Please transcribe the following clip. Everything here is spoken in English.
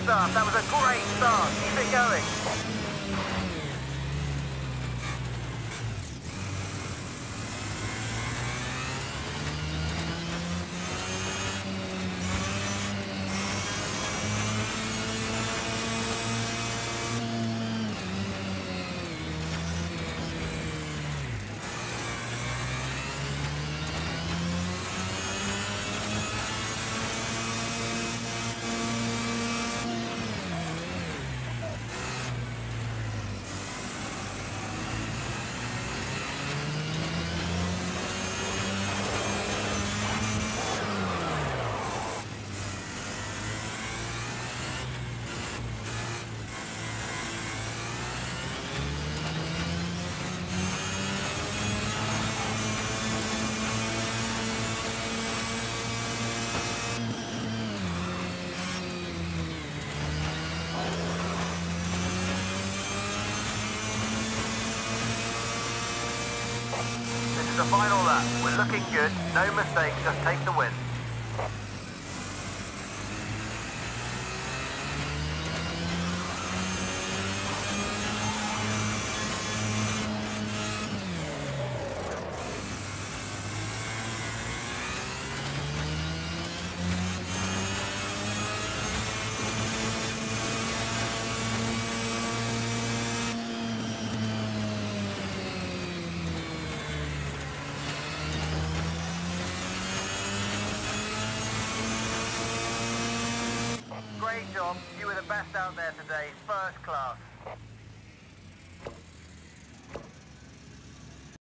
stuff. That was a great start. Keep it going. The final lap. We're looking good. No mistakes, just take the win. Great job. You were the best out there today. First class.